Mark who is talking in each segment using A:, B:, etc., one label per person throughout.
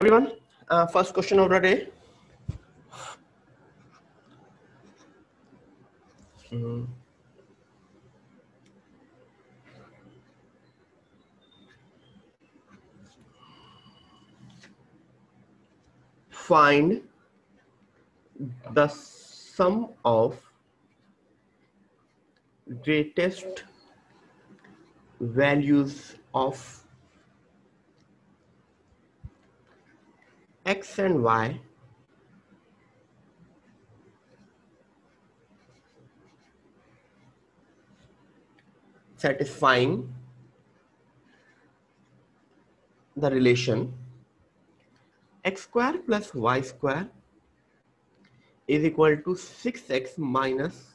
A: Everyone, first question of the day. Find the sum of greatest values of x and y satisfying the relation x square plus y square is equal to 6x minus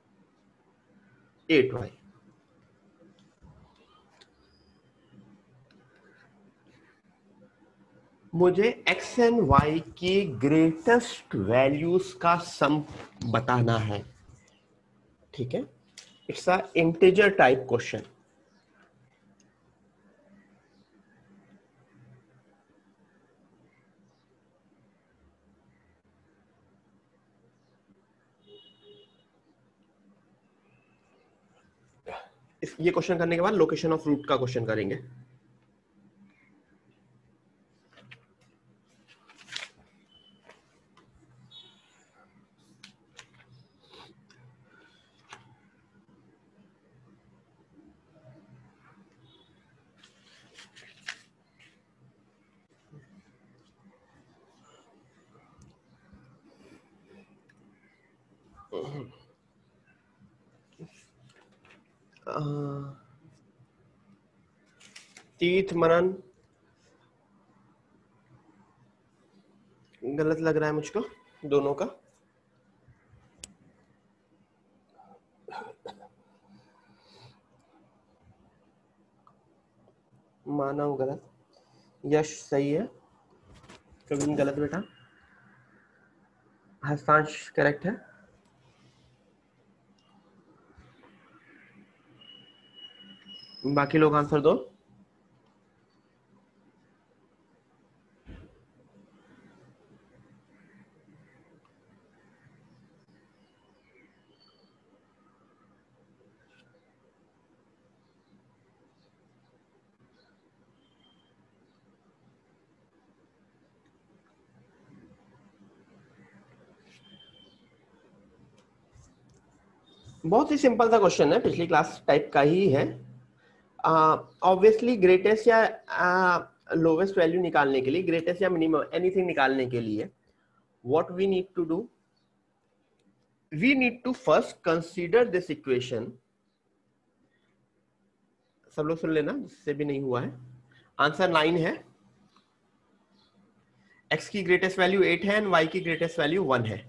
A: 8y. मुझे x and y की greatest values का sum बताना है. ठीक है, it's a integer type question. ये question करने के बाद लोकेशन ऑफ रूट का क्वेश्चन करेंगे. तीर्थ मनन गलत लग रहा है मुझको दोनों का. मानव गलत, यश सही है, प्रवीण गलत बेटा, हस्तांश करेक्ट है. बाकी लोग आंसर दो. बहुत ही सिंपल सा क्वेश्चन है, पिछली क्लास टाइप का ही है. ऑब्वियसली ग्रेटेस्ट या लोवेस्ट वैल्यू निकालने के लिए, ग्रेटेस्ट या मिनिमम एनीथिंग निकालने के लिए, what we need to do, we need to first consider this equation. सब लोग सुन लेना जिससे भी नहीं हुआ है. आंसर 9 है. x की ग्रेटेस्ट वैल्यू 8 है एंड y की ग्रेटेस्ट वैल्यू 1 है.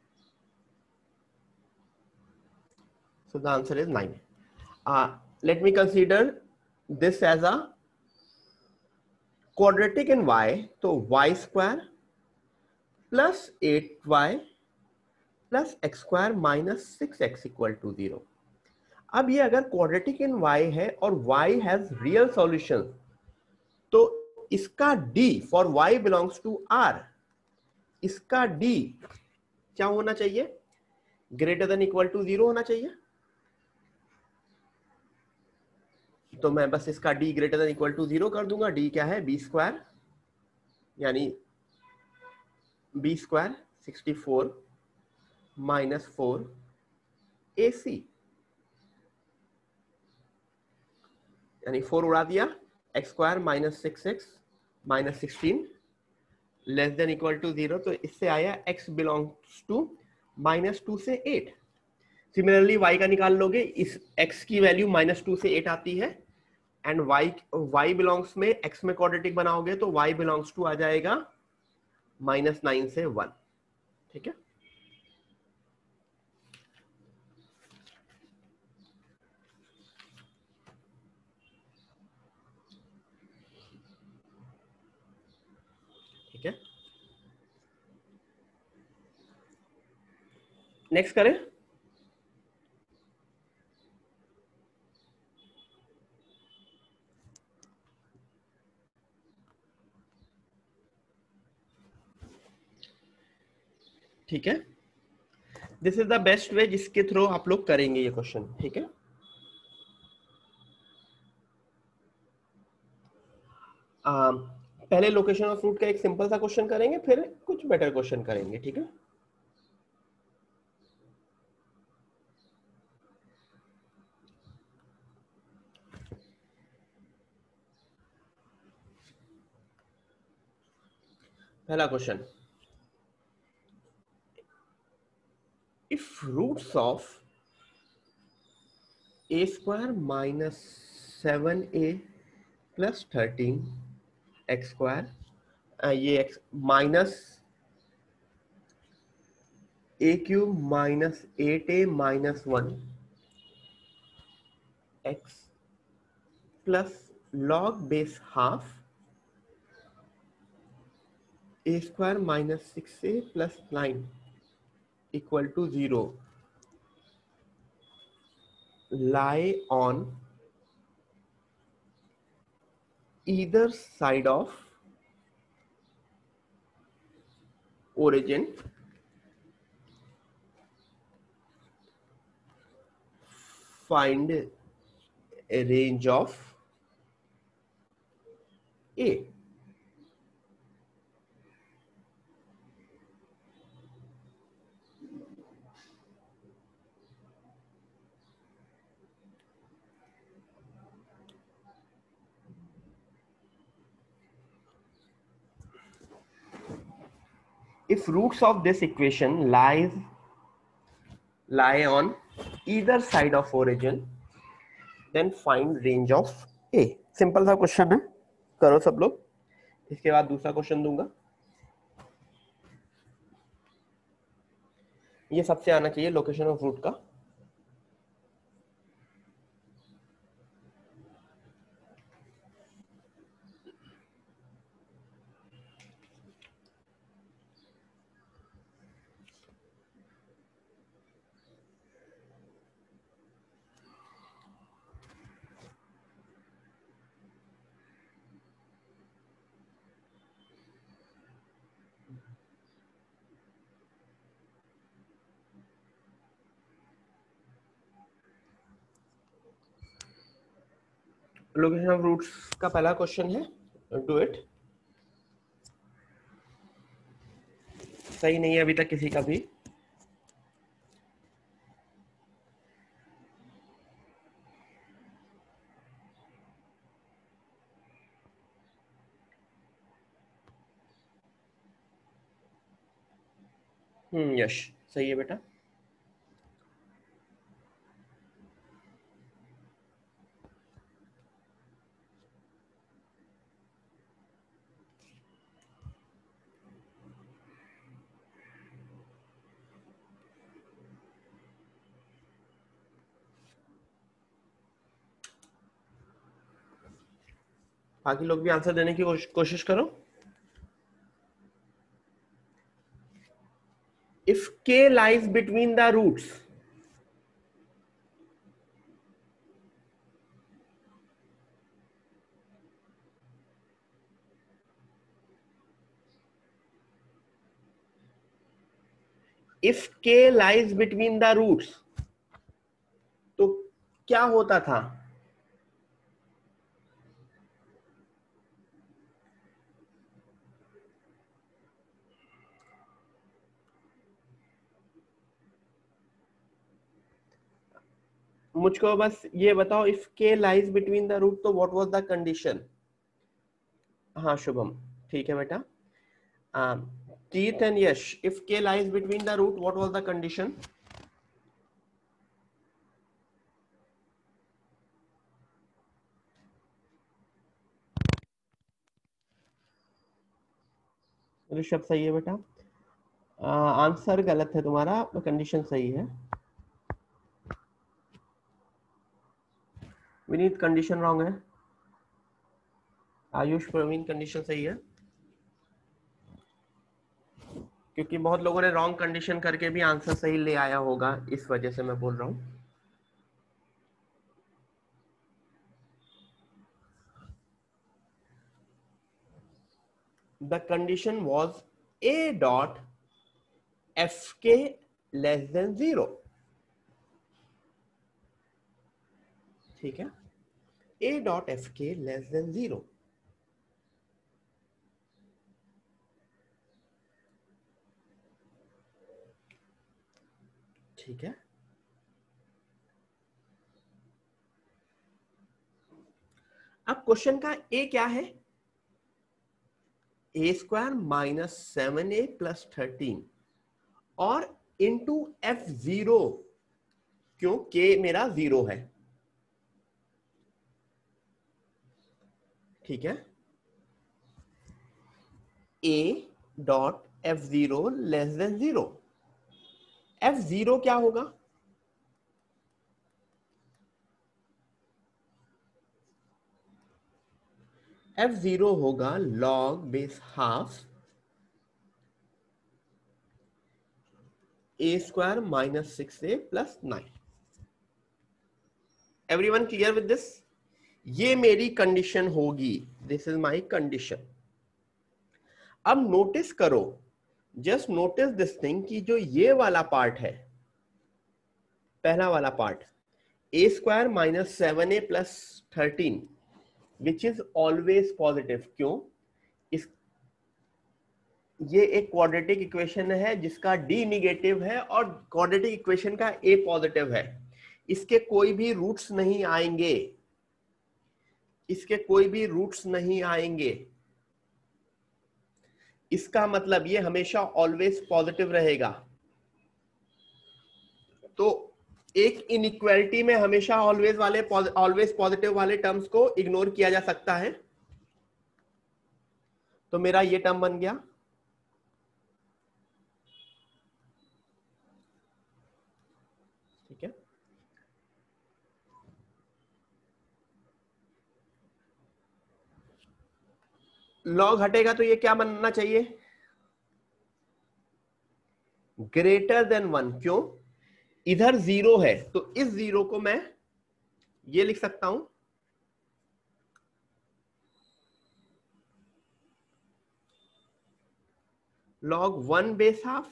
A: So the answer is 9. Let me consider this as a quadratic in y. तो y square plus 8y plus x square minus 6x equal to 0. अब ये अगर quadratic in y है और y has real solution, तो इसका d for y belongs to r, इसका d क्या होना चाहिए? ग्रेटर देन इक्वल टू 0 होना चाहिए. तो मैं बस इसका d greater than equal to 0 कर दूंगा. d क्या है? b स्क्वायर, यानी b स्क्वायर 64 माइनस 4 ac, यानी 4 उड़ा दिया. x square minus 6x minus 16 less than equal to 0. तो इससे आया x बिलोंग्स टू -2 से 8. सिमिलरली y का निकाल लोगे, इस x की वैल्यू -2 से 8 आती है एंड y बिलोंग्स में x में क्वाड्रेटिक बनाओगे तो y बिलोंग्स टू आ जाएगा -9 से 1. ठीक है, ठीक है. नेक्स्ट करें. ठीक है, this is the best way जिसके थ्रू आप लोग करेंगे ये क्वेश्चन। ठीक है, पहले लोकेशन ऑफ रूट का एक सिंपल सा क्वेश्चन करेंगे, फिर कुछ बेटर क्वेश्चन करेंगे। ठीक है, पहला question, if roots of a square minus 7a plus 13 x square, ये x minus a cube minus 8a minus 1 x plus log base half a square minus 6a plus 9 equal to 0 lie on either side of origin, find a range of a. If roots of this equation lie on either side of origin, then find range of a. Simple सा question है, करो सब लोग। इसके बाद दूसरा question दूंगा, ये सबसे आना चाहिए लोकेशन ऑफ रूट का। लोकेशन ऑफ रूट्स का पहला क्वेश्चन है, डू इट। सही नहीं है अभी तक किसी का भी। यश सही है बेटा। बाकी लोग भी आंसर देने की कोशिश करो। If k lies between the roots, if k lies between the roots, तो क्या होता था? मुझको बस ये बताओ, if k lies between the root, तो what was the condition? हाँ शुभम, ठीक है बेटा। Keith and Yash, if k lies between the root, what was the condition? Rishabh सही है बेटा। आंसर गलत है तुम्हारा, कंडीशन सही है। विनीत कंडीशन रॉन्ग है। आयुष प्रवीण कंडीशन सही है, क्योंकि बहुत लोगों ने रॉन्ग कंडीशन करके भी आंसर सही ले आया होगा, इस वजह से मैं बोल रहा हूं। The condition was a dot f के लेस देन 0, ठीक है, ए डॉट एफ के लेस देन 0। ठीक है, अब क्वेश्चन का ए क्या है, ए स्क्वायर माइनस 7a प्लस 13 और इंटू F0, क्यों के मेरा 0 है, ठीक है, a dot F0 less than 0। F0 क्या होगा, F0 होगा log base half a square minus 6a plus 9। Everyone clear with this? ये मेरी कंडीशन होगी, दिस इज माई कंडीशन। अब नोटिस करो, जस्ट नोटिस दिस थिंग कि जो ये वाला पार्ट है, पहला वाला part a square minus 7a plus 13 which is always positive, क्यों, इस ये एक क्वाड्रेटिक इक्वेशन है जिसका d निगेटिव है और क्वाड्रेटिक इक्वेशन का a पॉजिटिव है, इसके कोई भी रूट्स नहीं आएंगे, इसके कोई भी रूट्स नहीं आएंगे, इसका मतलब ये हमेशा ऑलवेज पॉजिटिव रहेगा। तो एक इनइक्वालिटी में हमेशा ऑलवेज पॉजिटिव वाले टर्म्स को इग्नोर किया जा सकता है। तो मेरा ये टर्म बन गया, ठीक है, लॉग हटेगा तो ये क्या बनना चाहिए, ग्रेटर देन 1, क्यों, इधर 0 है तो इस 0 को मैं ये लिख सकता हूं, log 1 base half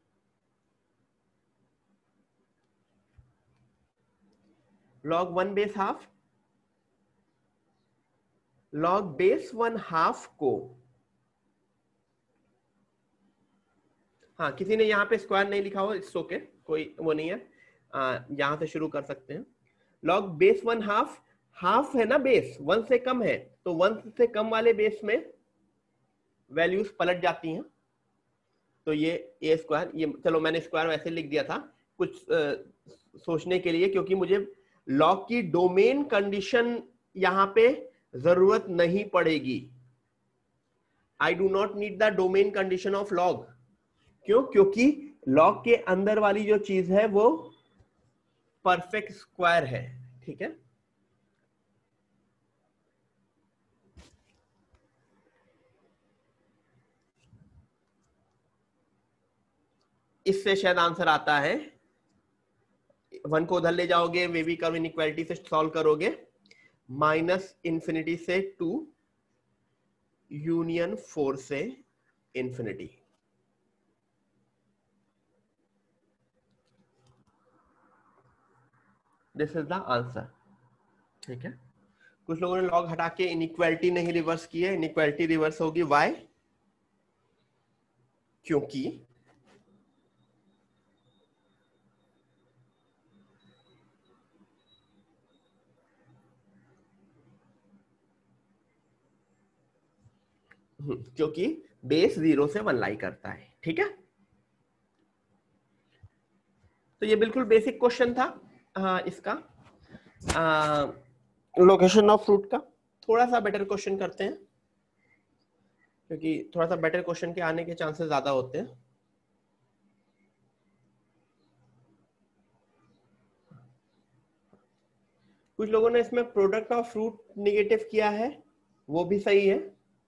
A: log 1 base half log base 1 half को, हाँ किसी ने यहाँ पे स्क्वायर नहीं लिखा हो, इट्स ओके, कोई वो नहीं है, यहां से शुरू कर सकते हैं। log बेस 1 हाफ, हाफ है ना बेस, 1 से कम है, तो 1 से कम वाले बेस में वैल्यूज पलट जाती हैं, तो ये ए स्क्वायर, ये चलो मैंने स्क्वायर वैसे लिख दिया था कुछ सोचने के लिए, क्योंकि मुझे लॉग की डोमेन कंडीशन यहां पे जरूरत नहीं पड़ेगी, I do not need the domain condition of log, क्यों, क्योंकि लॉग के अंदर वाली जो चीज है वो परफेक्ट स्क्वायर है, ठीक है। इससे शायद आंसर आता है, 1 को उधर ले जाओगे, वेवी कर्व इनइक्वालिटी से सॉल्व करोगे, माइनस इंफिनिटी से 2 यूनियन 4 से infinity, this is the answer, ठीक है। कुछ लोगों ने लॉग हटा के इनइक्वालिटी नहीं रिवर्स की है, इनइक्वालिटी रिवर्स होगी, व्हाई, क्योंकि क्योंकि बेस 0 से 1 लाई करता है, ठीक है। तो ये बिल्कुल बेसिक क्वेश्चन था इसका, लोकेशन ऑफ फ्रूट का। थोड़ा सा बेटर क्वेश्चन करते हैं, क्योंकि थोड़ा सा बेटर क्वेश्चन के आने के चांसेस ज्यादा होते हैं। कुछ लोगों ने इसमें प्रोडक्ट ऑफ फ्रूट निगेटिव किया है, वो भी सही है,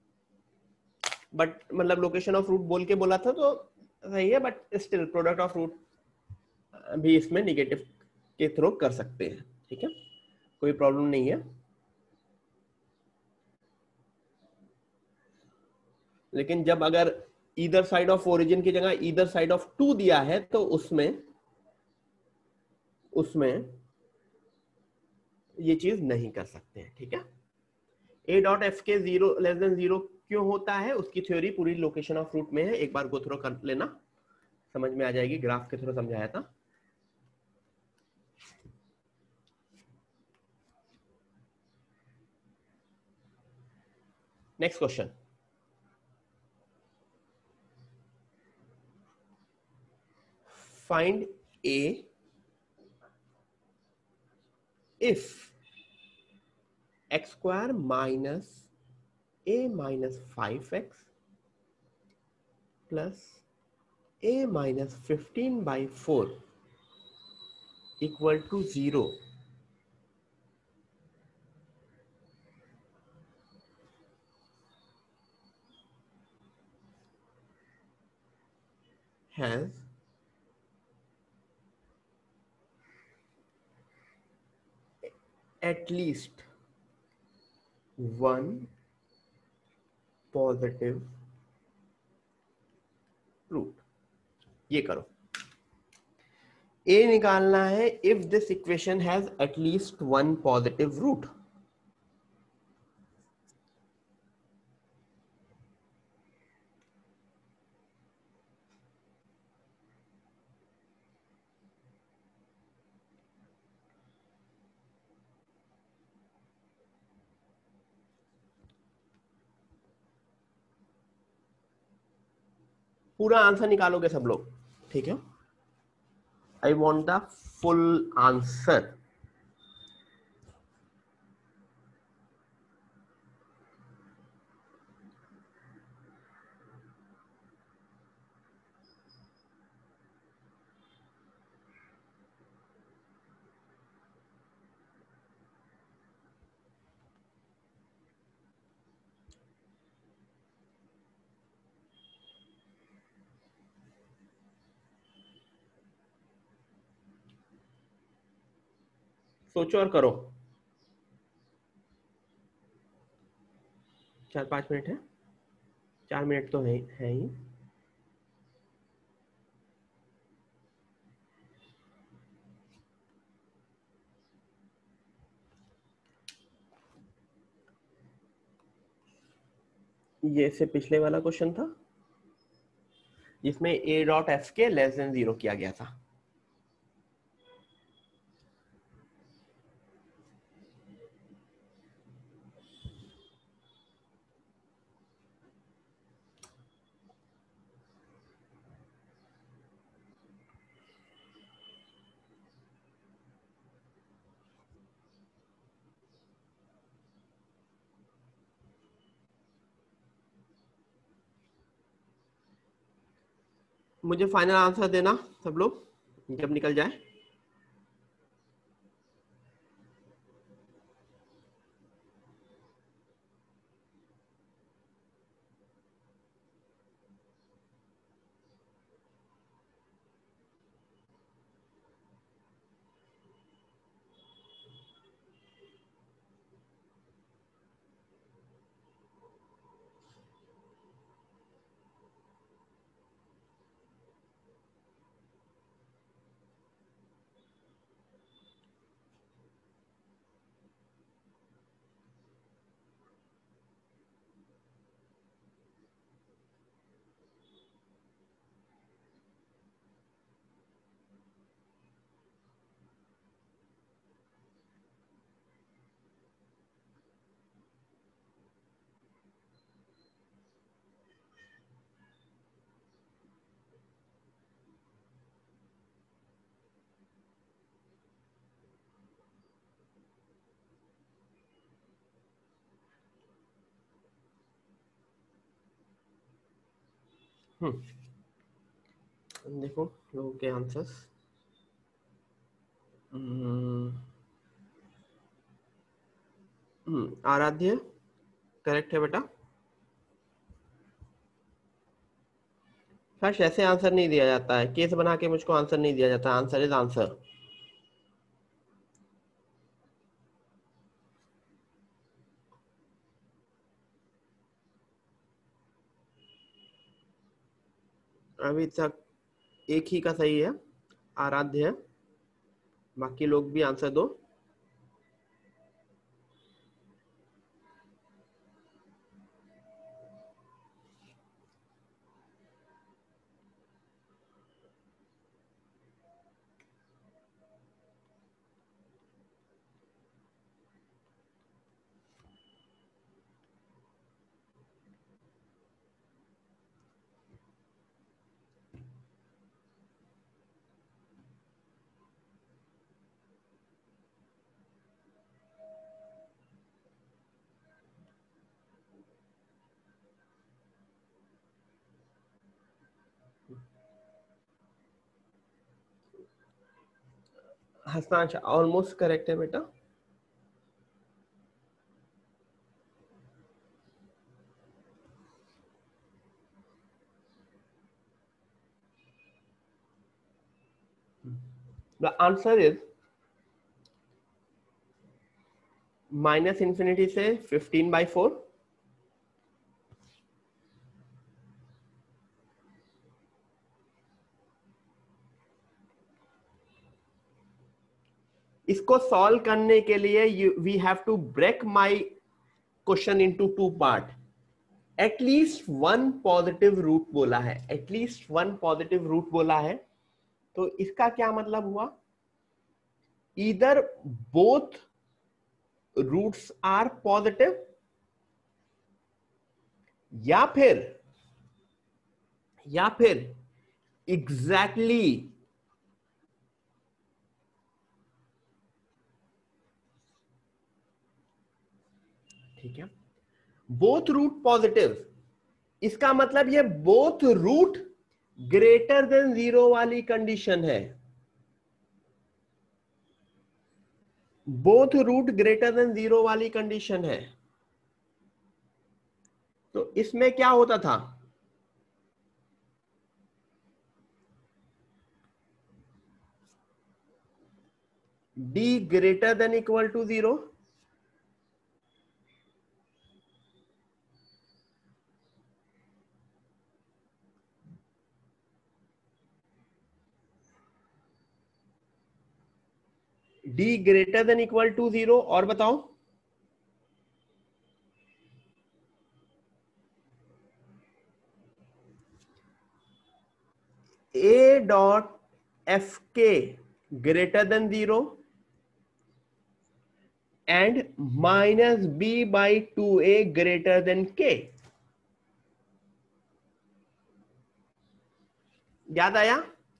A: बट मतलब लोकेशन ऑफ फ्रूट बोल के बोला था तो सही है, but still product of root भी इसमें निगेटिव के थ्रू कर सकते हैं, ठीक है, कोई प्रॉब्लम नहीं है। लेकिन जब अगर ईदर साइड ऑफ ओरिजिन की जगह ईदर साइड ऑफ 2 दिया है, तो उसमें ये चीज नहीं कर सकते हैं, ठीक है। ए डॉट एफ के 0 < 0 क्यों होता है, उसकी थ्योरी पूरी लोकेशन ऑफ रूट में है, एक बार गो थ्रू कर लेना, समझ में आ जाएगी, ग्राफ के थ्रू समझाया था। Next question, find a if x square minus a minus 5x plus a minus 15 by 4 equal to 0 has at least one positive root। ये करो, a निकालना है if this equation has at least one positive root। पूरा answer निकालोगे सब लोग, ठीक है। I want the full answer. सोचो और करो, 4-5 मिनट है, 4 मिनट तो है ही। ये से पिछले वाला क्वेश्चन था जिसमें a डॉट एफ के लेस देन 0 किया गया था। मुझे फाइनल आंसर देना सब लोग जब निकल जाए। देखो लोगों के आंसर्स। आराध्य करेक्ट है बेटा। सच ऐसे आंसर नहीं दिया जाता है, केस बना के मुझको आंसर नहीं दिया जाता, आंसर इज आंसर। अभी तक एक ही का सही है, आराध्य है। बाकी लोग भी आंसर दो। हसनांश ऑलमोस्ट करेक्ट है बेटा। The answer is minus infinity से 15/4। इसको सॉल्व करने के लिए we have to break my question into two part. At least one positive root बोला है, एटलीस्ट वन पॉजिटिव रूट बोला है। तो इसका क्या मतलब हुआ? Either both roots are positive, या फिर एग्जैक्टली ठीक है, बोथ रूट पॉजिटिव, इसका मतलब ये बोथ रूट ग्रेटर देन 0 वाली कंडीशन है। बोथ रूट ग्रेटर देन 0 वाली कंडीशन है। तो इसमें क्या होता था? d greater than equal to 0, d greater than equal to 0, और बताओ a डॉट एफ के greater than 0 and minus b/2a greater than k। याद आया?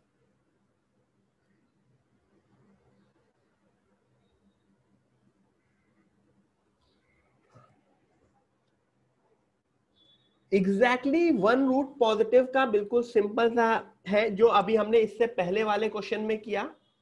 A: एग्जैक्टली वन रूट पॉजिटिव का बिल्कुल सिंपल सा है, जो अभी हमने इससे पहले वाले क्वेश्चन में किया।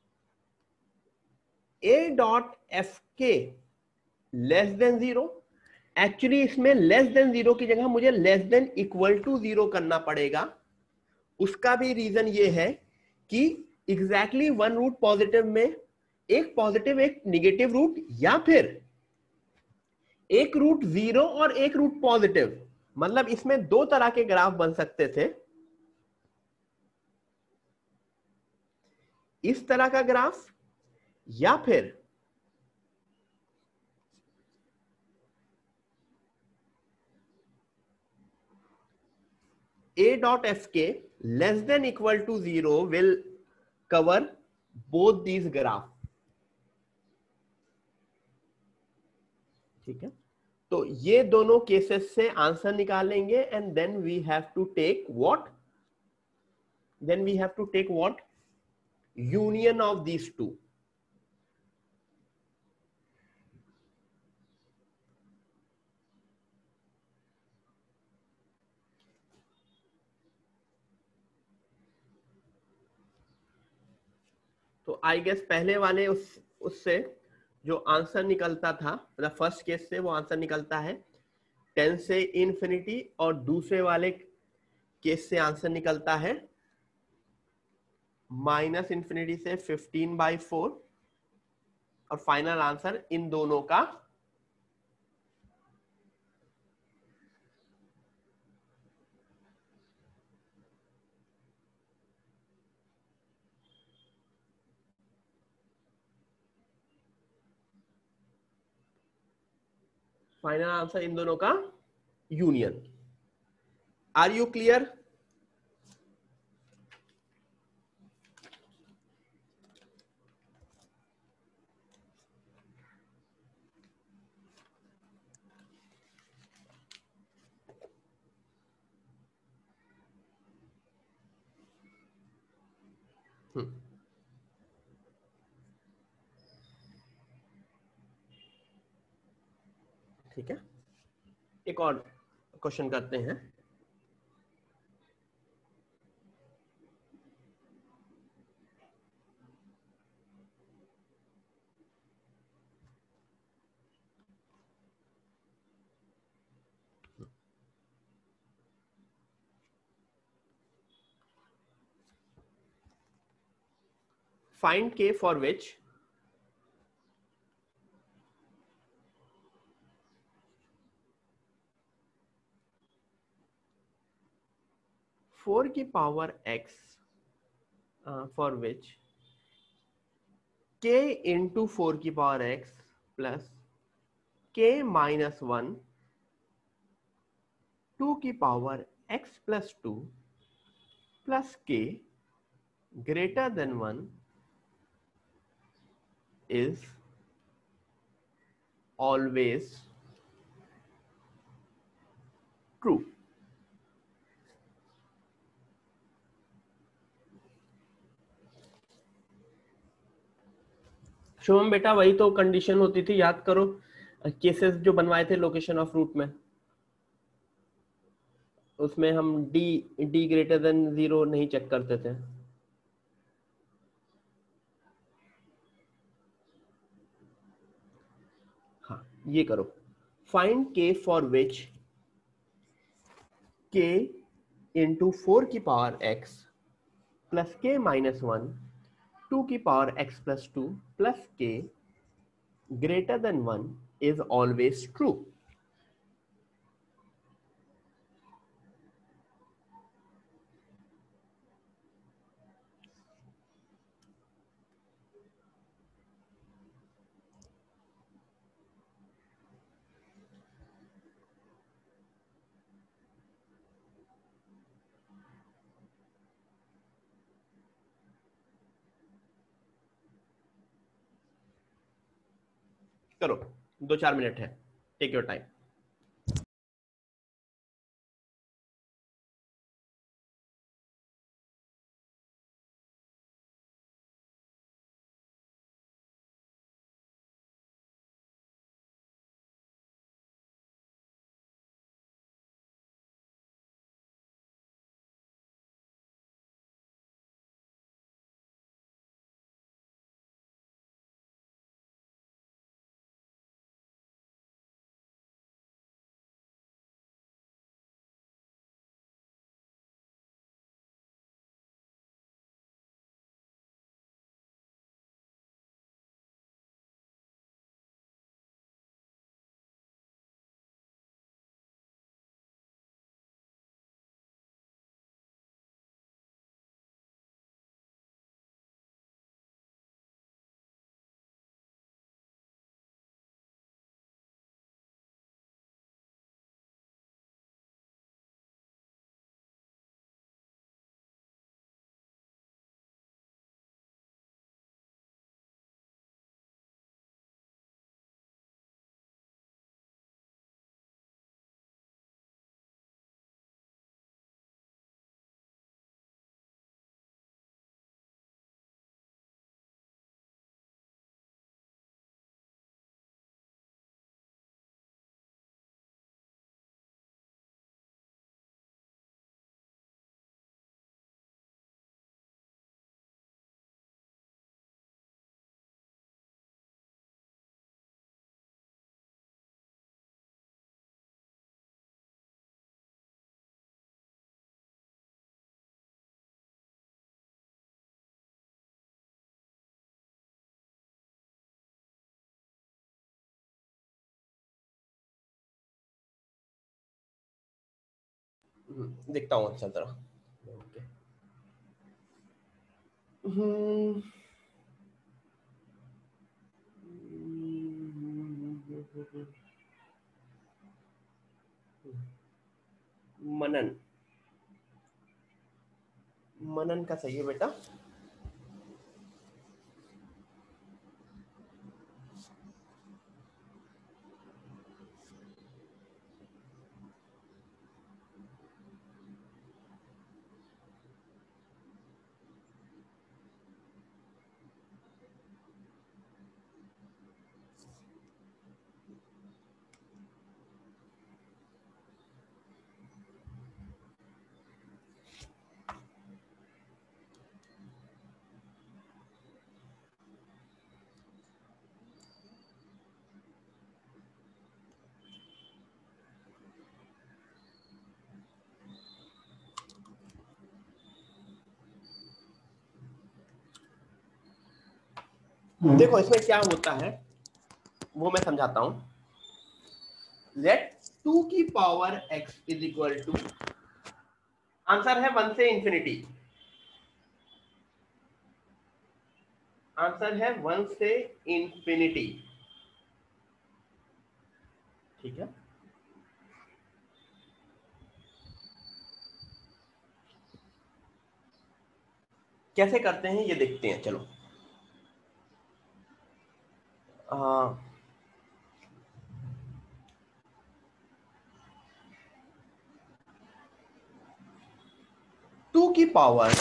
A: a डॉट एफ के लेस देन 0, एक्चुअली इसमें लेस देन 0 की जगह मुझे लेस देन इक्वल टू 0 करना पड़ेगा। उसका भी रीजन ये है कि एग्जैक्टली वन रूट पॉजिटिव में एक पॉजिटिव एक निगेटिव रूट, या फिर एक रूट 0 और एक रूट पॉजिटिव, मतलब इसमें दो तरह के ग्राफ बन सकते थे। इस तरह का ग्राफ, या फिर a dot fk less than equal to 0 will cover both these graph। ठीक है, तो ये दोनों केसेस से आंसर निकालेंगे, and then we have to take what, then we have to take what, union of these two. तो I guess पहले वाले उससे जो आंसर निकलता था, मतलब फर्स्ट केस से वो आंसर निकलता है 10 से इन्फिनिटी, और दूसरे वाले केस से आंसर निकलता है माइनस इन्फिनिटी से 15/4, और फाइनल आंसर इन दोनों का फाइनल आंसर इन दोनों का यूनियन। Are you clear? ठीक है, एक और क्वेश्चन करते हैं। Find k for which four की power x for which k into 4 की power x plus k minus 1 2 की power x plus 2 plus k greater than 1 is always true। Shubham बेटा, वही तो कंडीशन होती थी, याद करो केसेस जो बनवाए थे लोकेशन ऑफ रूट में, उसमें हम डी ग्रेटर देन 0 नहीं चेक करते थे। हाँ, ये करो, find k for which k into 4 की power x plus k minus 1 2 की power x plus 2 plus k greater than 1 is always true। करो, 2-4 मिनट है, टेक योर टाइम। देखता हूँ अच्छा तरह। मनन, मनन का सही है बेटा। देखो इसमें क्या होता है वो मैं समझाता हूं। लेट 2 की power x is equal to, answer है 1 से इंफिनिटी, आंसर है 1 से इंफिनिटी, ठीक है। कैसे करते हैं ये देखते हैं, चलो। आ, 2 की पावर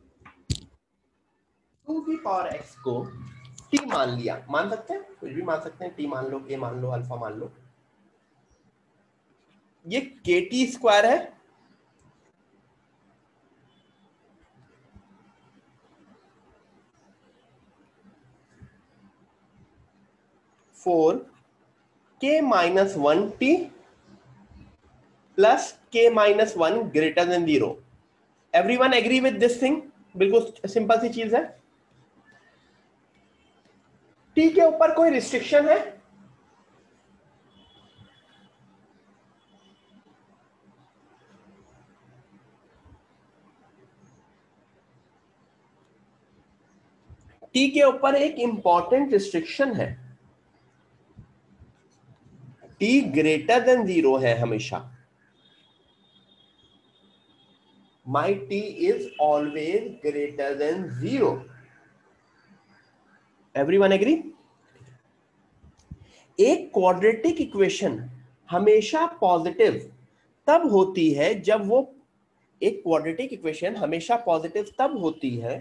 A: x को t मान लिया, मान सकते हैं, कुछ भी मान सकते हैं, t मान लो, k मान लो, अल्फा मान लो। ये kt स्क्वायर है, four k minus 1 t plus k minus 1 greater than 0। Everyone agree with this thing? बिल्कुल सिंपल सी चीज है। t के ऊपर कोई रिस्ट्रिक्शन है? t के ऊपर एक इंपॉर्टेंट रिस्ट्रिक्शन है, t ग्रेटर देन 0 है हमेशा। my t is always greater than 0। everyone agree? एक क्वाड्रेटिक इक्वेशन हमेशा पॉजिटिव तब होती है जब वो, एक क्वाड्रेटिक इक्वेशन हमेशा पॉजिटिव तब होती है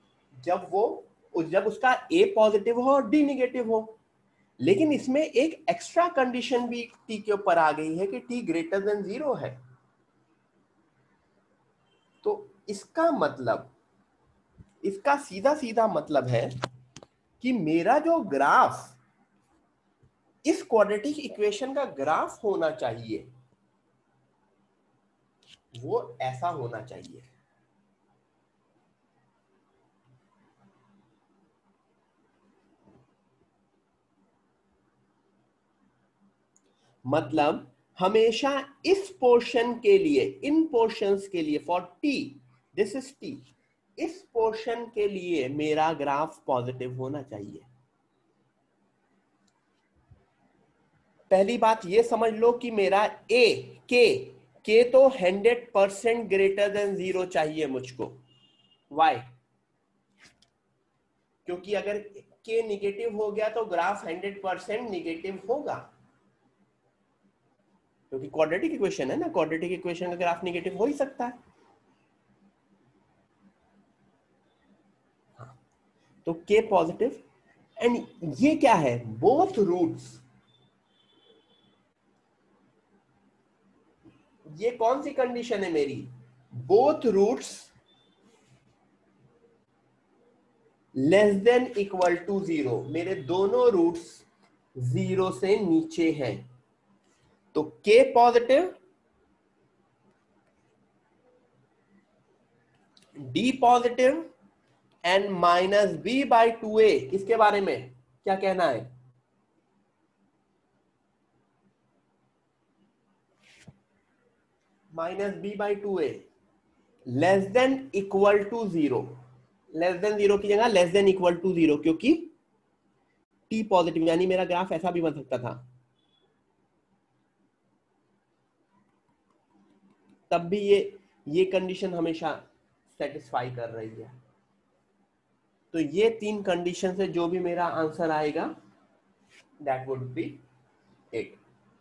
A: जब उसका a पॉजिटिव हो और d निगेटिव हो। लेकिन इसमें एक एक्स्ट्रा कंडीशन भी t के ऊपर आ गई है कि t ग्रेटर देन 0 है। तो इसका मतलब, इसका सीधा सीधा मतलब है कि मेरा जो ग्राफ, इस क्वाड्रेटिक इक्वेशन का ग्राफ होना चाहिए वो ऐसा होना चाहिए। मतलब हमेशा इस पोर्शन के लिए, इन पोर्शंस के लिए, for t, this is t, इस पोर्शन के लिए मेरा ग्राफ पॉजिटिव होना चाहिए। पहली बात ये समझ लो कि मेरा ए, के तो 100% ग्रेटर देन 0 चाहिए मुझको। वाई? क्योंकि अगर के निगेटिव हो गया तो ग्राफ 100% निगेटिव होगा, क्योंकि क्वाड्रेटिक इक्वेशन है ना, क्वाड्रेटिक इक्वेशन का ग्राफ निगेटिव हो ही सकता है। हाँ, तो के पॉजिटिव, एंड ये क्या है, बोथ रूट्स। ये कौन सी कंडीशन है मेरी? Both roots less than equal to 0। मेरे दोनों रूट्स 0 से नीचे हैं, तो के positive, D positive and minus B by 2a। किसके बारे में क्या कहना है? Minus B by 2a less than equal to 0। Less than 0 की जगह लेस देन इक्वल टू 0, क्योंकि टी पॉजिटिव, यानी मेरा ग्राफ ऐसा भी बन सकता था। तब भी ये कंडीशन हमेशा सेटिस्फाई कर रही है। तो ये 3 कंडीशन से जो भी मेरा आंसर आएगा दैट वुड बी 8।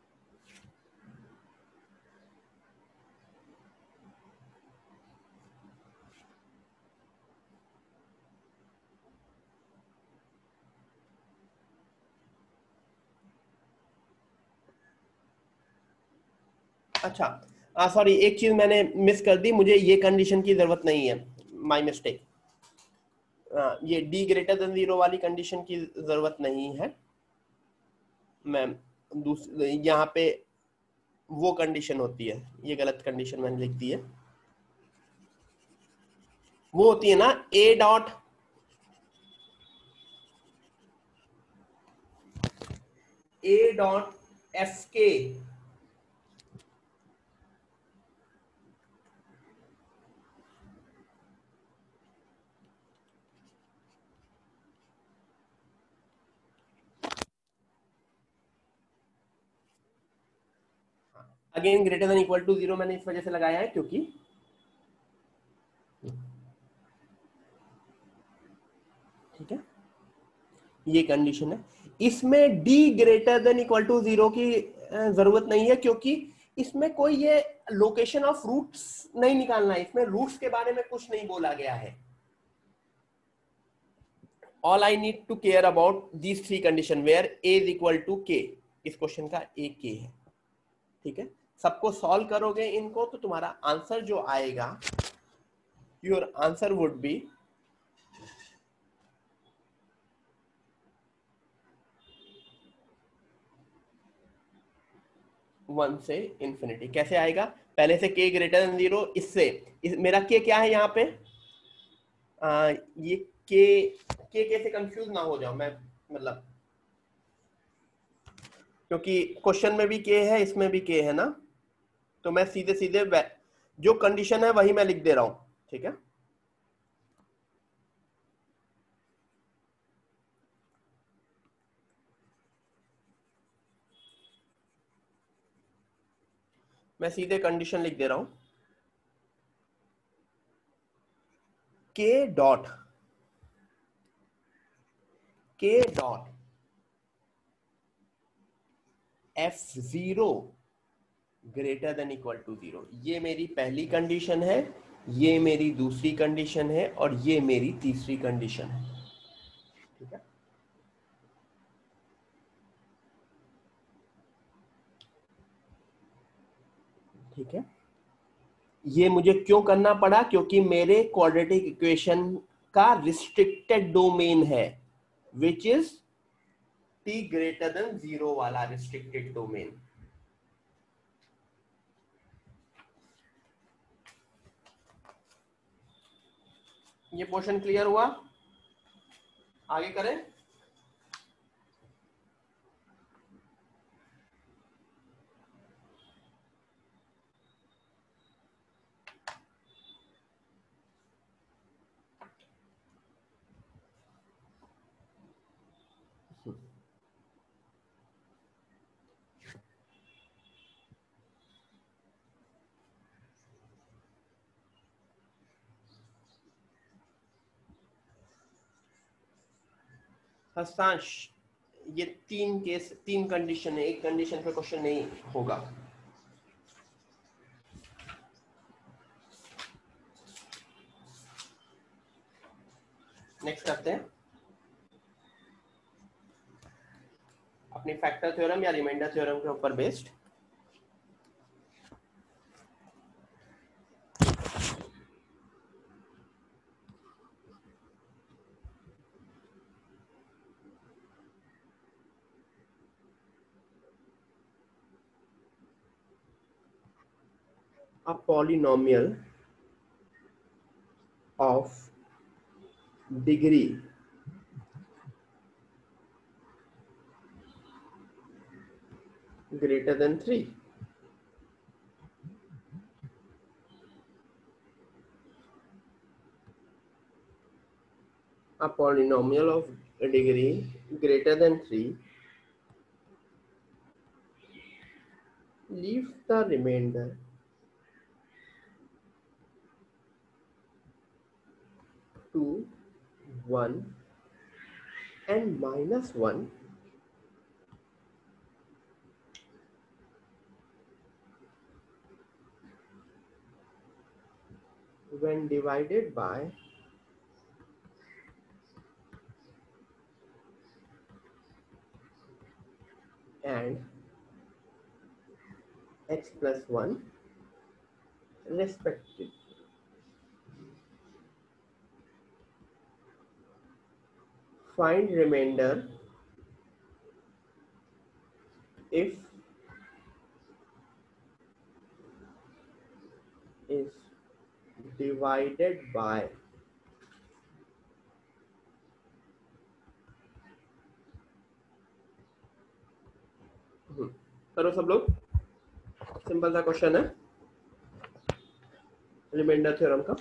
A: अच्छा सॉरी, एक चीज मैंने मिस कर दी, मुझे ये कंडीशन की जरूरत नहीं है, माय मिस्टेक। ये d ग्रेटर देन 0 वाली कंडीशन की जरूरत नहीं है मैम। यहाँ पे वो कंडीशन होती है, ये गलत कंडीशन मैंने लिख दी है। वो होती है ना a डॉट एफ के again greater than equal to 0 मैंने इस वजह से लगाया है क्योंकि ठीक है ये कंडीशन है। इसमें d greater than equal to 0 की जरूरत नहीं है क्योंकि इसमें कोई ये लोकेशन ऑफ रूट्स नहीं निकालना है, इसमें रूट्स के बारे में कुछ नहीं बोला गया है। All I need to care about these 3 condition where a is equal to k। इस क्वेश्चन का a k है, ठीक है। सबको सॉल्व करोगे इनको तो तुम्हारा आंसर जो आएगा, योर आंसर वुड बी 1 से इंफिनिटी। कैसे आएगा? पहले से k ग्रेटर देन 0, मेरा k क्या है यहाँ पे? ये k से कंफ्यूज ना हो जाओ, मैं मतलब क्योंकि क्वेश्चन में भी k है, इसमें भी k है ना, तो मैं सीधे सीधे जो कंडीशन है वही मैं लिख दे रहा हूं, ठीक है। मैं सीधे कंडीशन लिख दे रहा हूं, k dot f0 greater than equal to 0। ये मेरी पहली कंडीशन है, ये मेरी दूसरी कंडीशन है और ये मेरी तीसरी कंडीशन है, ठीक है। ठीक है, ये मुझे क्यों करना पड़ा? क्योंकि मेरे क्वाड्रेटिक इक्वेशन का रिस्ट्रिक्टेड डोमेन है which is t greater than 0 वाला रिस्ट्रिक्टेड डोमेन। ये पोर्शन क्लियर हुआ? आगे करें। हस्तांश, ये 3 कंडीशन है, एक कंडीशन पे क्वेश्चन नहीं होगा। नेक्स्ट करते हैं अपनी फैक्टर थ्योरम या रिमाइंडर थ्योरम के ऊपर based. A polynomial of degree greater than 3 a polynomial of degree greater than 3 leave the remainder 2, 1 and minus 1 when divided by and x plus 1 respectively. Find remainder if is divided by करो सब लोग, simple सा question है remainder theorem का।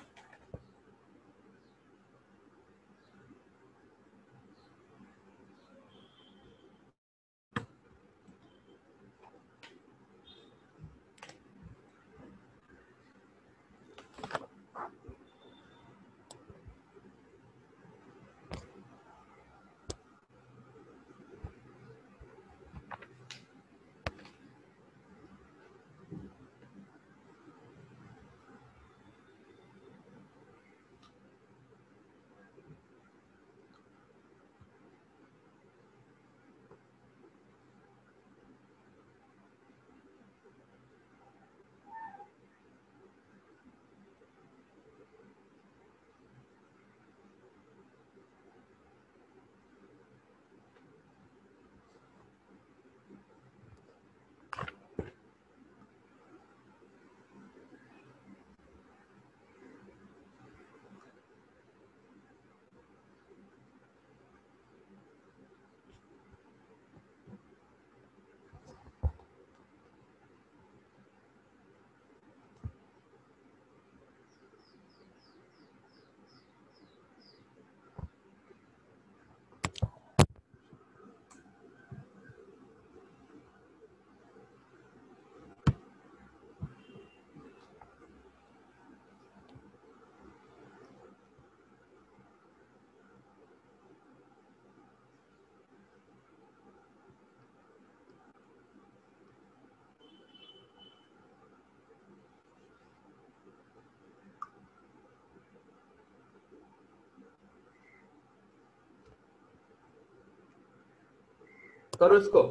A: करो इसको।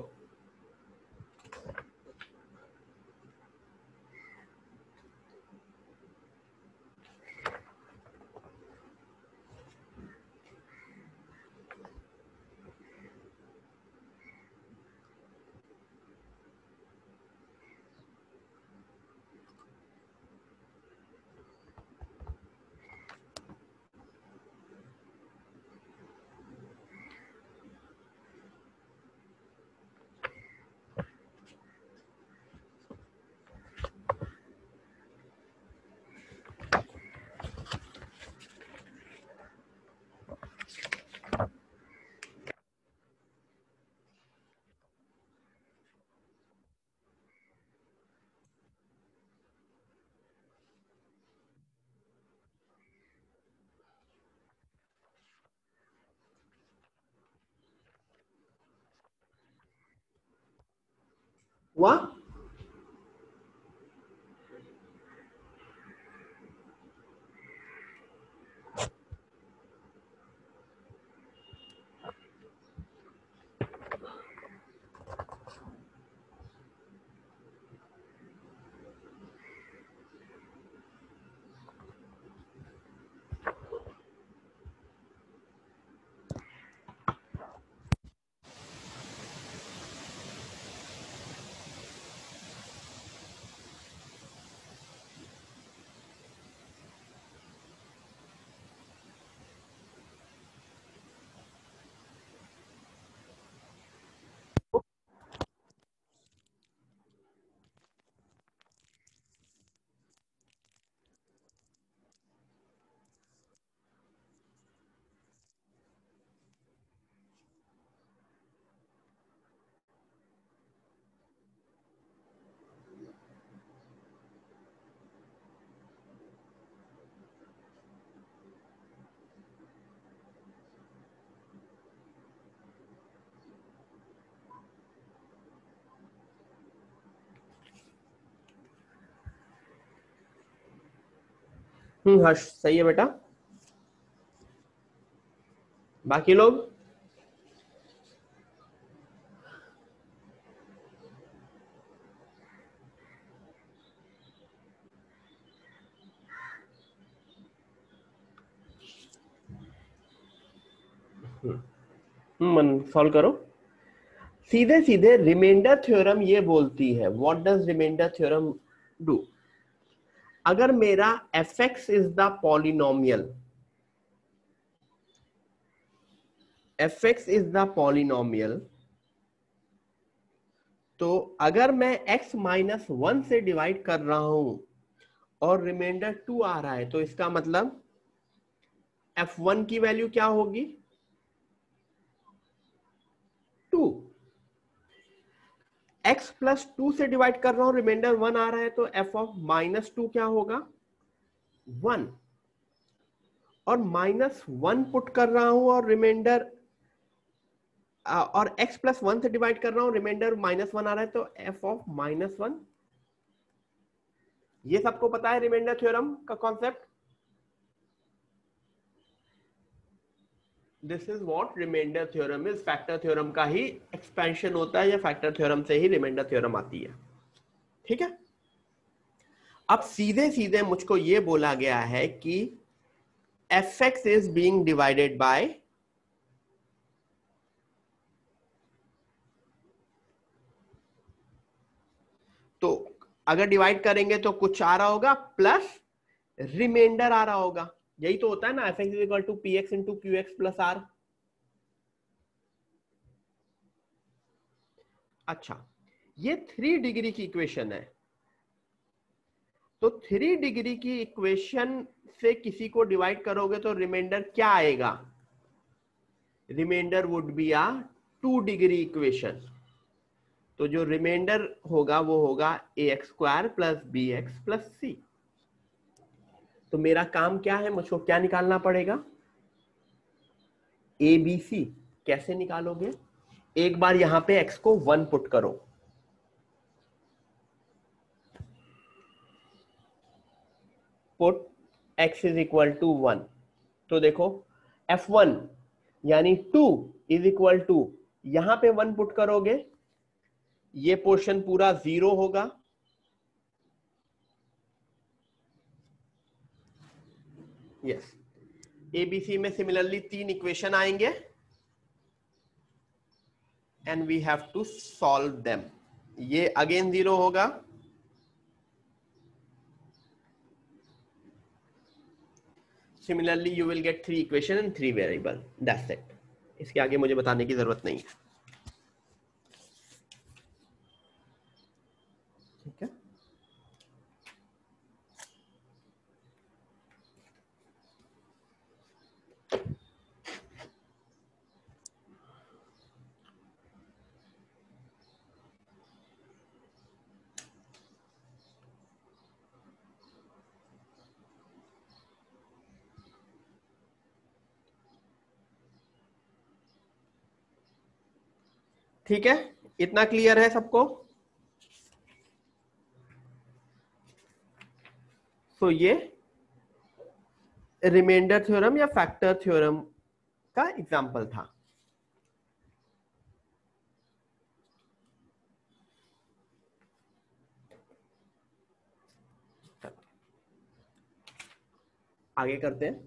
A: हुआ? हर्ष सही है बेटा। बाकी लोग? मन सॉल्व करो। सीधे सीधे रिमाइंडर थ्योरम ये बोलती है, what does remainder theorem do? अगर मेरा fx is the polynomial, fx is the polynomial, तो अगर मैं x माइनस 1 से डिवाइड कर रहा हूं और रिमाइंडर 2 आ रहा है, तो इसका मतलब f1 की वैल्यू क्या होगी? 2। x प्लस 2 से डिवाइड कर रहा हूं, रिमाइंडर 1 आ रहा है, तो f ऑफ माइनस 2 क्या होगा? 1। और माइनस 1 पुट कर रहा हूं और रिमाइंडर और x प्लस 1 से डिवाइड कर रहा हूं, रिमाइंडर माइनस 1 आ रहा है, तो f ऑफ माइनस 1। ये सबको पता है रिमाइंडर थ्योरम का concept. This is what remainder theorem is. Factor theorem का ही एक्सपेंशन होता है, या फैक्टर थ्योरम से ही रिमाइंडर थ्योरम आती है। ठीक है। अब सीधे सीधे मुझको ये बोला गया है कि fx is being divided by, तो अगर डिवाइड करेंगे तो कुछ आ रहा होगा प्लस रिमाइंडर आ रहा होगा। यही तो होता है ना, fx is equal to px into qx plus R. अच्छा, ये 3 डिग्री की इक्वेशन है, तो 3 डिग्री की इक्वेशन से किसी को डिवाइड करोगे तो रिमाइंडर क्या आएगा? Remainder would be a 2 degree equation. तो जो रिमाइंडर होगा वो होगा ax square plus bx plus c। तो मेरा काम क्या है, मुझको क्या निकालना पड़ेगा? abc। कैसे निकालोगे? एक बार यहां पे x को 1 पुट करो, put x is equal to 1। तो देखो f1 यानी 2 इज इक्वल टू, यहां पे 1 पुट करोगे, ये पोर्शन पूरा 0 होगा, यस। एबीसी में सिमिलरली 3 इक्वेशन आएंगे and we have to solve them. ये अगेन 0 होगा, similarly you will get 3 equation and 3 variable, that's it. इसके आगे मुझे बताने की जरूरत नहीं है। ठीक है। ठीक है, इतना क्लियर है सबको? तो ये रिमाइंडर थ्योरम या फैक्टर थ्योरम का एग्जांपल था। आगे करते हैं।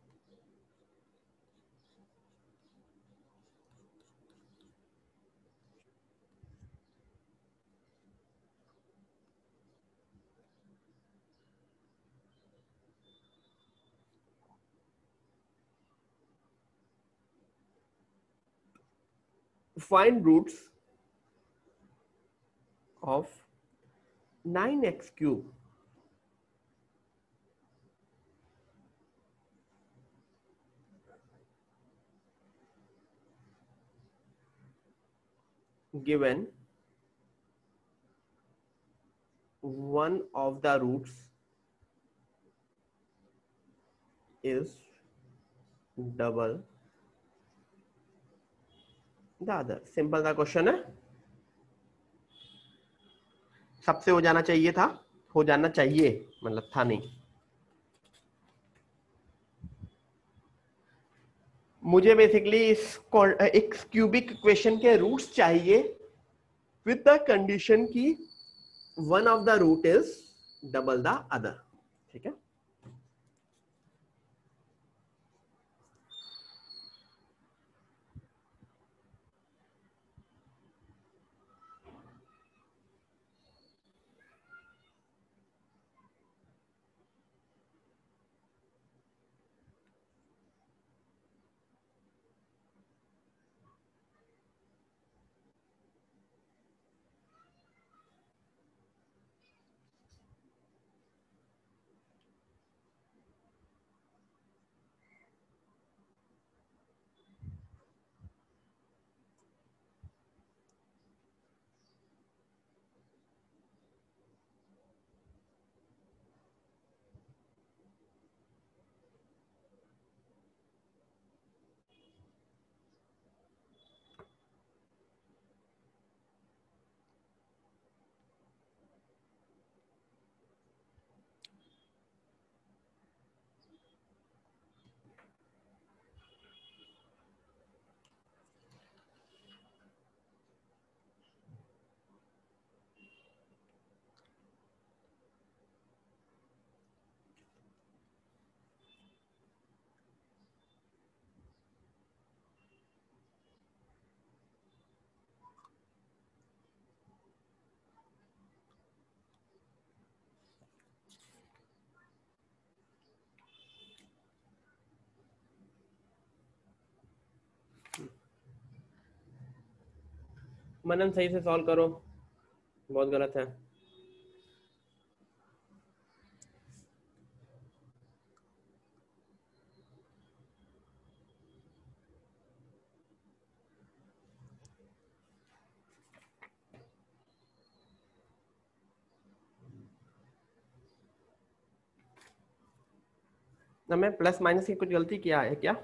A: Find roots of 9x cube given one of the roots is double the other। Simple सा क्वेश्चन है, सबसे हो जाना चाहिए था, हो जाना चाहिए, मतलब था नहीं। मुझे बेसिकली एक क्यूबिक इक्वेशन के रूट्स चाहिए विद द कंडीशन की one of the root is double the other. ठीक है, मनन सही से सॉल्व करो, बहुत गलत है। ना मैं प्लस माइनस की कुछ गलती किया है क्या?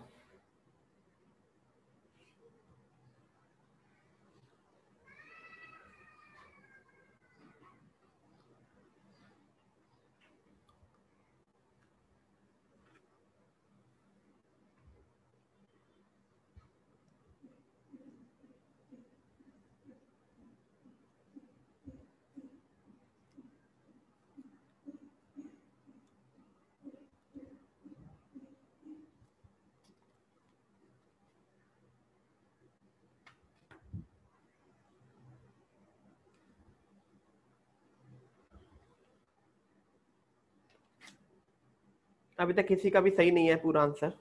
A: अभी तक किसी का भी सही नहीं है पूरा आंसर।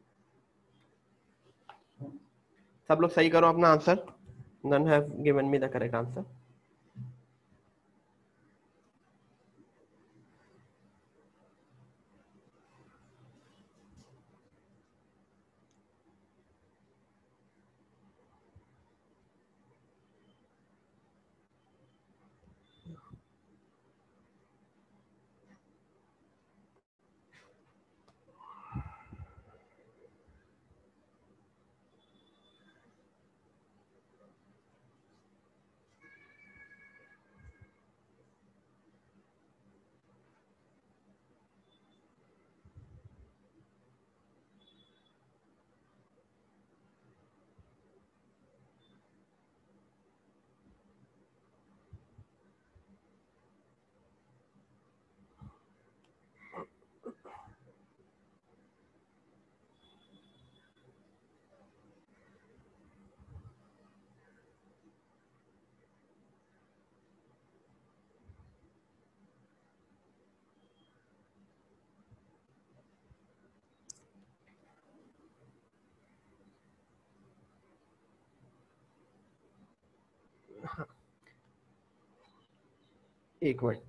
A: सब लोग सही करो अपना answer. None have given me the correct answer. एक मिनट,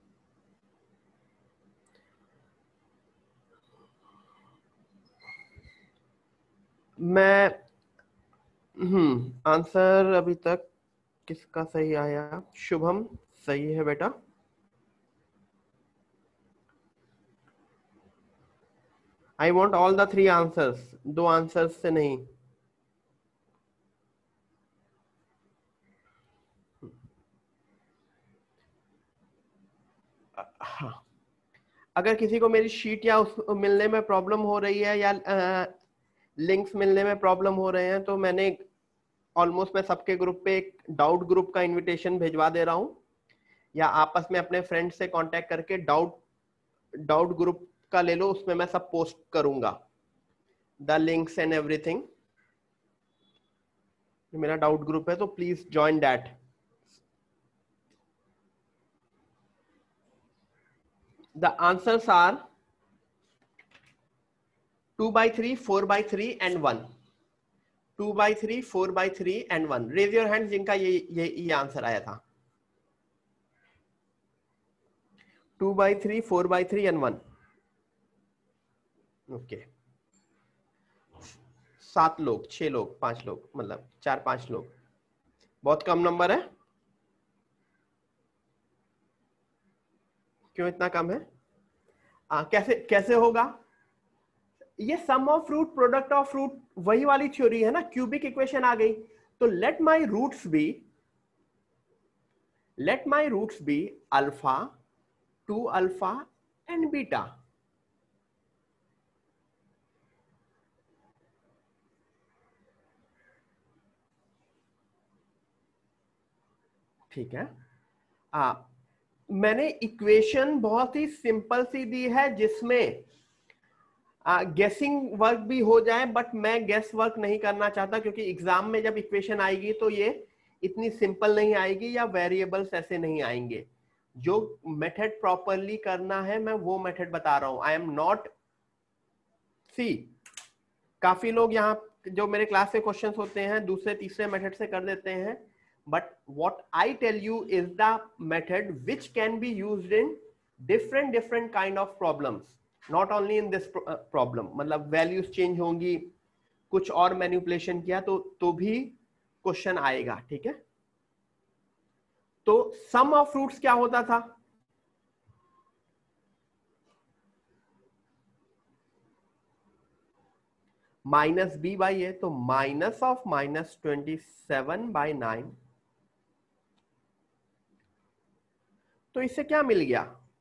A: मैं आंसर अभी तक किसका सही आया? शुभम सही है बेटा। I want all the three answers, दो आंसर्स से नहीं। हाँ, अगर किसी को मेरी शीट या उस मिलने में प्रॉब्लम हो रही है या लिंक्स मिलने में प्रॉब्लम हो रहे हैं, तो मैंने ऑलमोस्ट मैं सबके ग्रुप पे एक डाउट ग्रुप का इनविटेशन भिजवा दे रहा हूं, या आपस में अपने फ्रेंड से कांटेक्ट करके डाउट ग्रुप का ले लो, उसमें मैं सब पोस्ट करूंगा, द लिंक्स एंड एवरीथिंग। मेरा डाउट ग्रुप है, तो please join that. The answers are 2/3, 4/3 and 1। 2/3, 4/3 and 1। Raise your hand जिनका ये आंसर आया था। 2/3, 4/3 and 1। ओके, 7 लोग, 6 लोग, 5 लोग, मतलब 4-5 लोग, बहुत कम नंबर है। क्यों इतना कम है? कैसे कैसे होगा ये? Sum of fruit, product of fruit, वही वाली थ्योरी है ना, क्यूबिक इक्वेशन आ गई। तो let my roots be alpha, 2 alpha and beta. ठीक है, मैंने इक्वेशन बहुत ही सिंपल सी दी है, जिसमें गेसिंग वर्क भी हो जाए, बट मैं गेस वर्क नहीं करना चाहता, क्योंकि एग्जाम में जब इक्वेशन आएगी तो ये इतनी सिंपल नहीं आएगी, या वेरिएबल्स ऐसे नहीं आएंगे। जो मेथड प्रॉपरली करना है, मैं वो मेथड बता रहा हूं। आई एम नॉट सी, काफी लोग यहाँ जो मेरे क्लास से क्वेश्चंस होते हैं दूसरे तीसरे मेथड से कर देते हैं, but what I tell you is the method which can be used in different kind of problems, not only in this problem. मतलब वैल्यूज चेंज होंगी, कुछ और मैनिपुलेशन किया तो भी क्वेश्चन आएगा। ठीक है, तो सम ऑफ फ्रूट्स क्या होता था? माइनस बी बाई ए, तो माइनस ऑफ -27/9। तो इससे क्या मिल गया?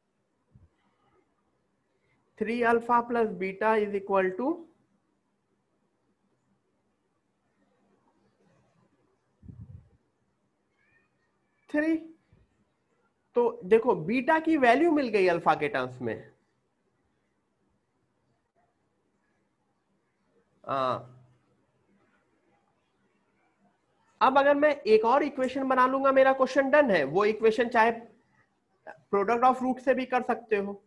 A: 3 alpha plus beta is equal to 3। तो देखो बीटा की वैल्यू मिल गई अल्फा के टर्म्स में। अब अगर मैं एक और इक्वेशन बना लूंगा, मेरा क्वेश्चन डन है। वो इक्वेशन चाहे प्रोडक्ट ऑफ रूट से भी कर सकते हो।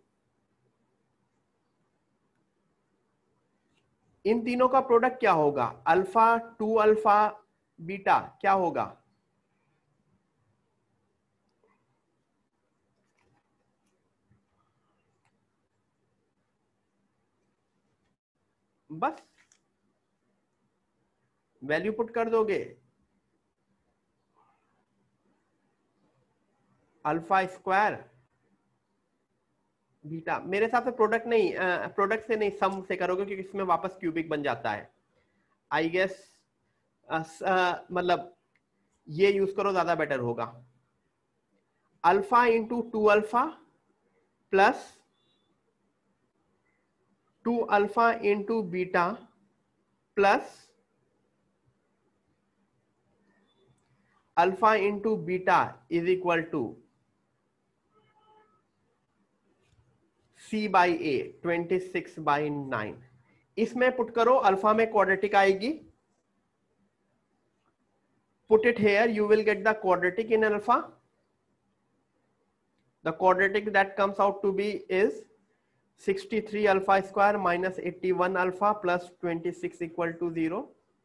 A: इन तीनों का प्रोडक्ट क्या होगा? अल्फा, 2 अल्फा, बीटा क्या होगा? बस वैल्यू पुट कर दोगे, अल्फा स्क्वायर बीटा। मेरे हिसाब से प्रोडक्ट नहीं, प्रोडक्ट से नहीं, सम से करोगे, क्योंकि इसमें वापस क्यूबिक बन जाता है आई गेस। मतलब ये यूज करो, ज्यादा बेटर होगा। Alpha into 2 alpha plus 2 alpha into beta plus alpha into beta is equal to C/A, 26/9। इसमें पुट करो, अल्फा में क्वाड्रेटिक आएगी, put it here, you will get the quadratic in alpha. The quadratic that comes out to be is 63 alpha square minus 81 alpha plus 26 equal to 0।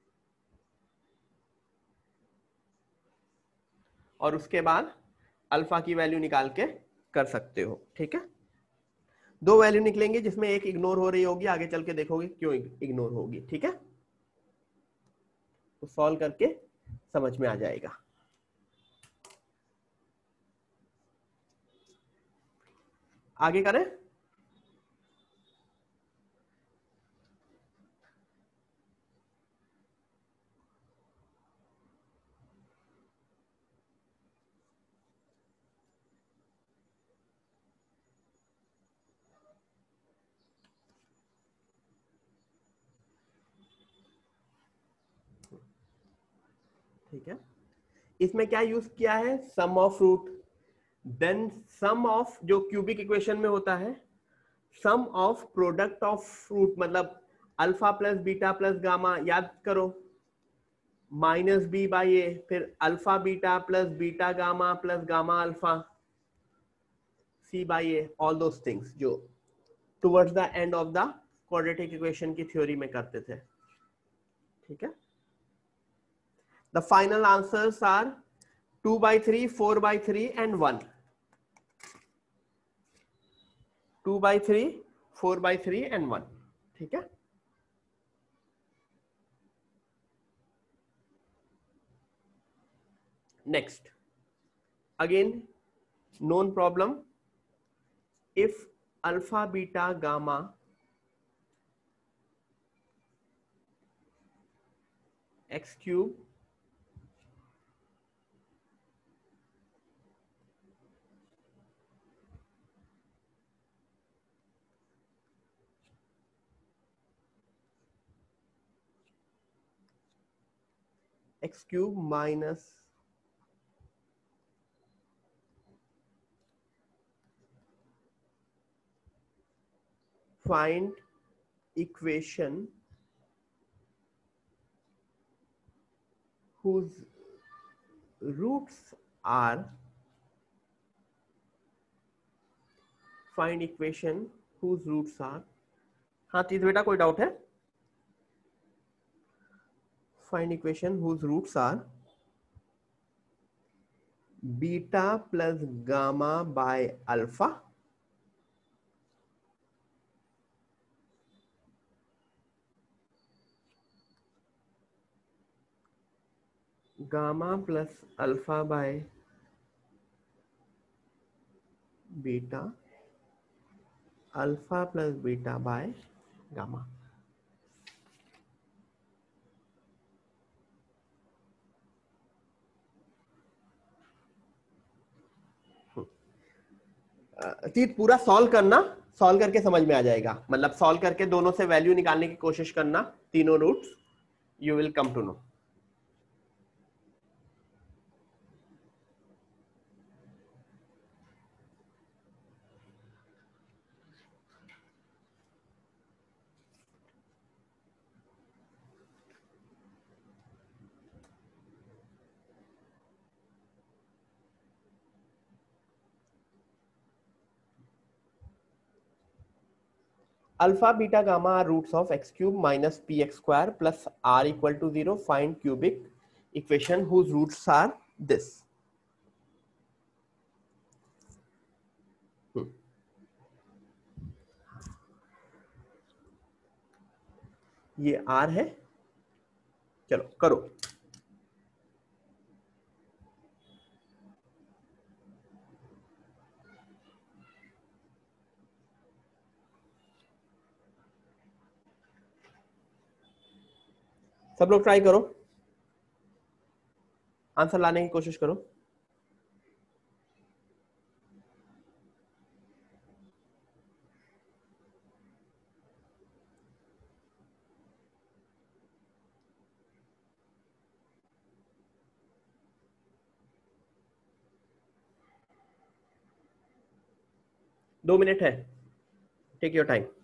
A: और उसके बाद alpha की value निकाल के कर सकते हो। ठीक है, 2 वैल्यू निकलेंगे, जिसमें एक इग्नोर हो रही होगी, आगे चल के देखोगे क्यों इग्नोर होगी। ठीक है, तो सॉल्व करके समझ में आ जाएगा। आगे करें। ठीक है, इसमें क्या यूज किया है, sum of root, then sum of जो क्यूबिक इक्वेशन में होता है, sum of product of root, मतलब alpha plus beta plus gamma, याद करो, माइनस बी बाई ए, फिर alpha beta plus beta gamma plus gamma alpha C by A, all those things जो towards the end of the quadratic equation की theory में करते थे। ठीक है, the final answers are 2/3, 4/3 and 1, 2/3, 4/3 and 1। ठीक है, next again known problem, if alpha beta gamma x cube minus find equation whose roots are, find equation whose roots are, हाँ तीस बेटा कोई डाउट है, find equation whose roots are beta plus gamma by alpha gamma plus alpha by beta, alpha plus beta by gamma. तीत पूरा solve करना, solve करके समझ में आ जाएगा, मतलब सॉल्व करके दोनों से वैल्यू निकालने की कोशिश करना, तीनों roots, you will come to know. Alpha beta gamma are roots of X cube minus P X square plus R equal to 0, find cubic equation whose roots are this. ये R है, चलो करो। सब लोग ट्राई करो, answer लाने की कोशिश करो। दो मिनट है, टेक योर टाइम।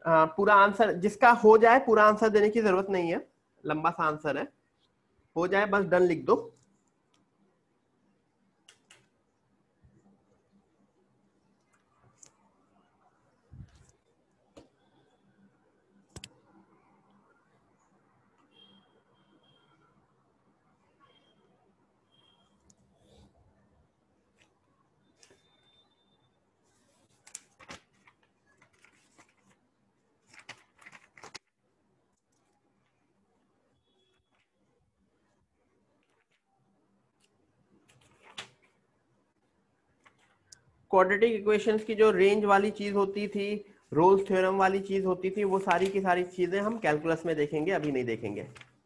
A: पूरा आंसर जिसका हो जाए, पूरा आंसर देने की जरूरत नहीं है, लंबा सा आंसर है, हो जाए बस डन लिख दो। क्वाड्रेटिक इक्वेशंस की जो रेंज वाली चीज होती थी, रोल्स थ्योरम वाली चीज होती थी, वो सारी की सारी चीजें हम कैलकुलस में देखेंगे, अभी नहीं देखेंगे।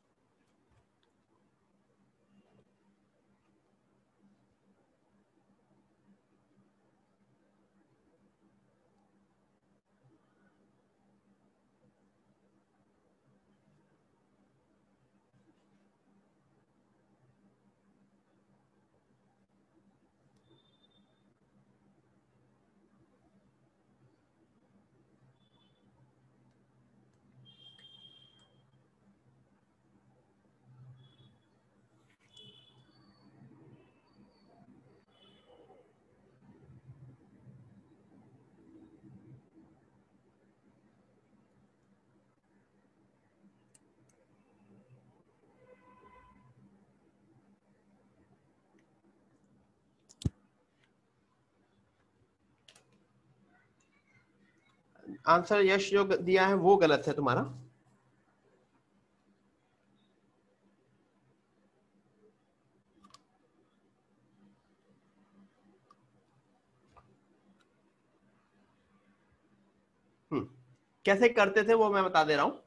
A: आंसर यश जो दिया है वो गलत है तुम्हारा। कैसे करते थे वो मैं बता दे रहा हूं।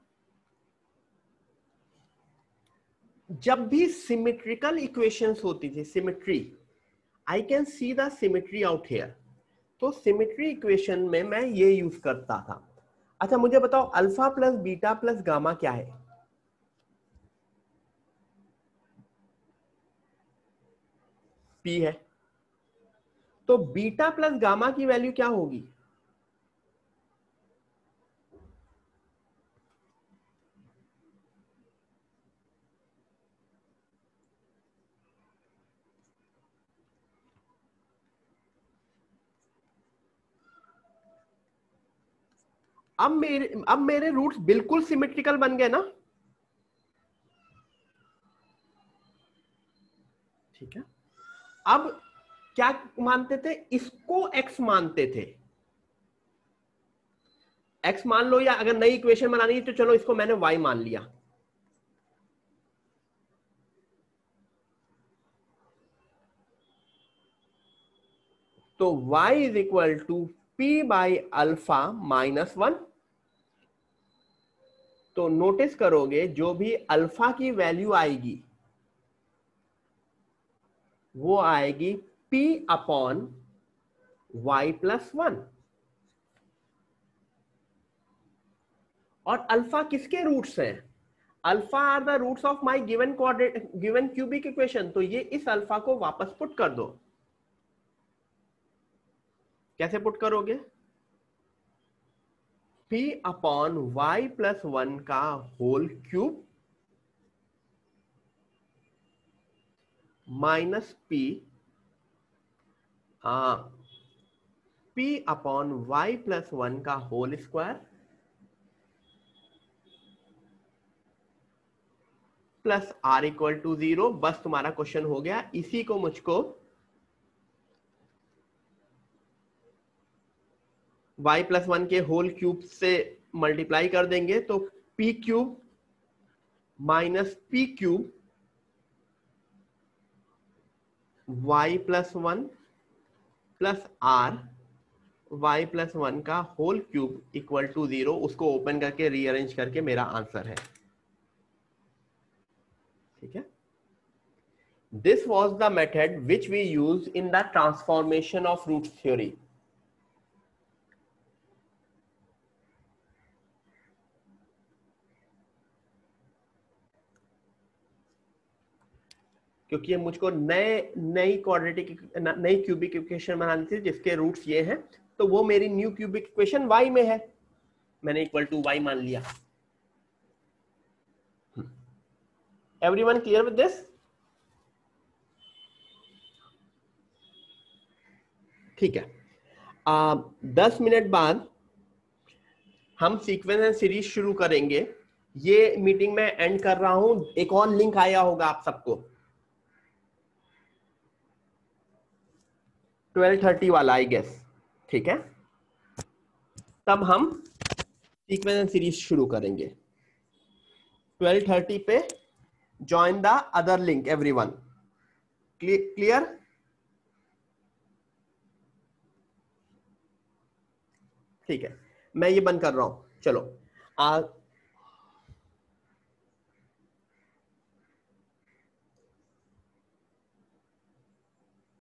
A: जब भी सिमेट्रिकल इक्वेशंस होती थी, symmetry, I can see the symmetry out here, तो सिमेट्री इक्वेशन में मैं ये यूज करता था। अच्छा मुझे बताओ, alpha plus beta plus gamma क्या है? पी है। तो बीटा प्लस गामा की वैल्यू क्या होगी? अब मेरे रूट्स बिल्कुल सिमेट्रिकल बन गए ना। ठीक है। अब क्या मानते थे? इसको एक्स मानते थे। एक्स मान लो, या अगर नई इक्वेशन बनानी है तो चलो इसको मैंने वाई मान लिया। तो y is equal to P by alpha minus one. तो नोटिस करोगे जो भी अल्फा की वैल्यू आएगी वो आएगी p upon y plus one. और अल्फा किसके रूट्स हैं? Alpha are the roots of my given coordinate given cubic equation. तो ये इस अल्फा को वापस पुट कर दो। कैसे पुट करोगे? p upon y plus one का whole cube minus p upon y plus one का whole square plus r equal to 0। बस तुम्हारा क्वेश्चन हो गया। इसी को मुझको y प्लस वन के होल क्यूब से मल्टीप्लाई कर देंगे तो p cube minus p cube y plus one plus r y plus one का होल क्यूब इक्वल टू 0। उसको ओपन करके रीअरेंज करके मेरा आंसर है। ठीक है। This was the method which we use in the transformation of root theory. क्योंकि ये मुझको नई क्वाड्रेटिक नई क्यूबिक इक्वेशन बनानी थी जिसके रूट्स ये हैं, तो वो मेरी न्यू क्यूबिक इक्वेशन y में है। मैंने इक्वल टू y मान लिया। Everyone clear with this? ठीक है। 10 मिनट बाद हम सीक्वेंस एंड सीरीज शुरू करेंगे। ये मीटिंग में एंड कर रहा हूं। एक और लिंक आया होगा आप सबको, 12:30 वाला आई गेस। ठीक है, तब हम सीक्वेंस एंड सीरीज शुरू करेंगे 12:30 पे। Join the other link everyone. Clear? ठीक है, मैं ये बंद कर रहा हूं। चलो